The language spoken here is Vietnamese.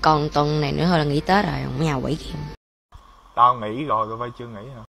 Còn tuần này nữa thôi là nghỉ Tết rồi, không nhà quỷ kia. Tao nghỉ rồi, tụi bay chưa nghỉ hả?